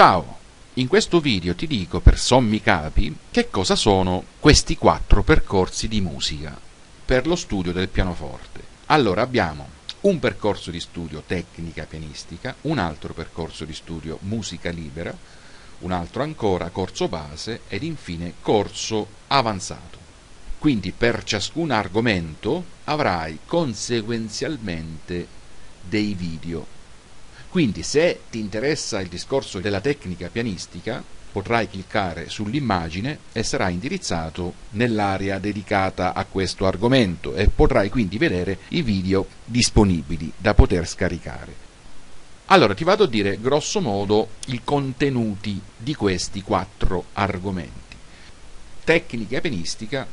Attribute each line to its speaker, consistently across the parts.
Speaker 1: Ciao! In questo video ti dico per sommi capi che cosa sono questi 4 percorsi di musica per lo studio del pianoforte. Allora abbiamo un percorso di studio tecnica pianistica, un altro percorso di studio musica libera, un altro ancora corso base ed infine corso avanzato. Quindi per ciascun argomento avrai conseguenzialmente dei video. Quindi se ti interessa il discorso della tecnica pianistica, potrai cliccare sull'immagine e sarai indirizzato nell'area dedicata a questo argomento e potrai quindi vedere i video disponibili da poter scaricare. Allora ti vado a dire grosso modo i contenuti di questi 4 argomenti. Tecnica pianistica,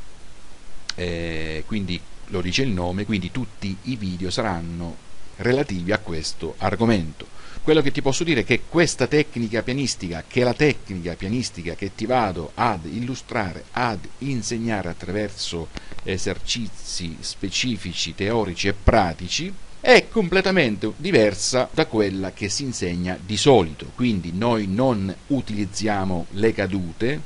Speaker 1: quindi lo dice il nome, quindi tutti i video saranno relativi a questo argomento. Quello che ti posso dire è che questa tecnica pianistica, che è la tecnica pianistica che ti vado ad illustrare, ad insegnare attraverso esercizi specifici, teorici e pratici, è completamente diversa da quella che si insegna di solito. Quindi noi non utilizziamo le cadute,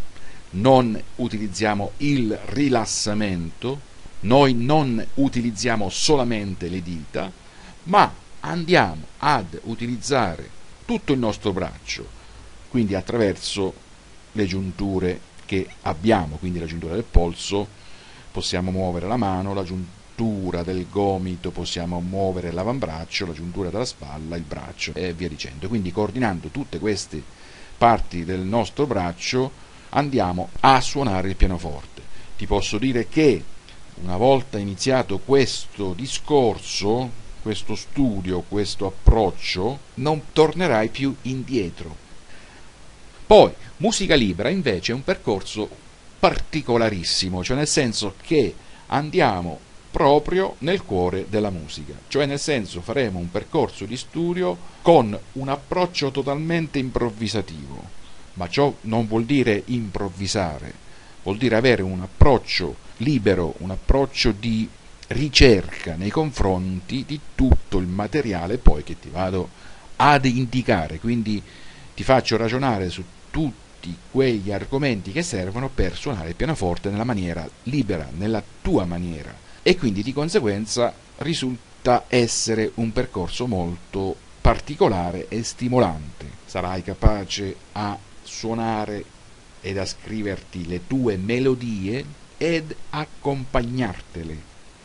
Speaker 1: non utilizziamo il rilassamento, noi non utilizziamo solamente le dita, ma andiamo ad utilizzare tutto il nostro braccio, quindi attraverso le giunture che abbiamo, quindi la giuntura del polso, possiamo muovere la mano, la giuntura del gomito, possiamo muovere l'avambraccio, la giuntura della spalla, il braccio e via dicendo. Quindi coordinando tutte queste parti del nostro braccio andiamo a suonare il pianoforte. Ti posso dire che una volta iniziato questo discorso, questo studio, questo approccio, non tornerai più indietro. Poi, musica libera invece è un percorso particolarissimo, cioè nel senso che andiamo proprio nel cuore della musica, cioè nel senso faremo un percorso di studio con un approccio totalmente improvvisativo, ma ciò non vuol dire improvvisare, vuol dire avere un approccio libero, un approccio di ricerca nei confronti di tutto il materiale poi che ti vado ad indicare, quindi ti faccio ragionare su tutti quegli argomenti che servono per suonare il pianoforte nella maniera libera, nella tua maniera, e quindi di conseguenza risulta essere un percorso molto particolare e stimolante. Sarai capace a suonare ed a scriverti le tue melodie ed accompagnartele.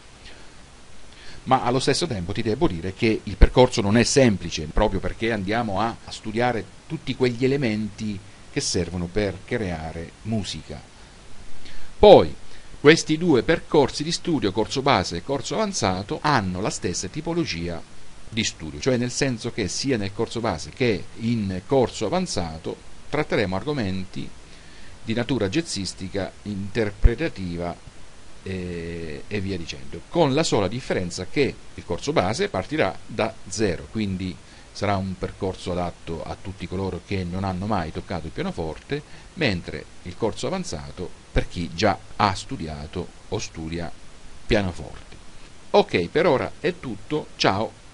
Speaker 1: Ma allo stesso tempo ti devo dire che il percorso non è semplice, proprio perché andiamo a studiare tutti quegli elementi che servono per creare musica. Poi, questi 2 percorsi di studio, corso base e corso avanzato, hanno la stessa tipologia di studio, cioè nel senso che sia nel corso base che in corso avanzato tratteremo argomenti di natura jazzistica, interpretativa e via dicendo, con la sola differenza che il corso base partirà da 0, quindi sarà un percorso adatto a tutti coloro che non hanno mai toccato il pianoforte, mentre il corso avanzato per chi già ha studiato o studia pianoforte. Ok, per ora è tutto, ciao!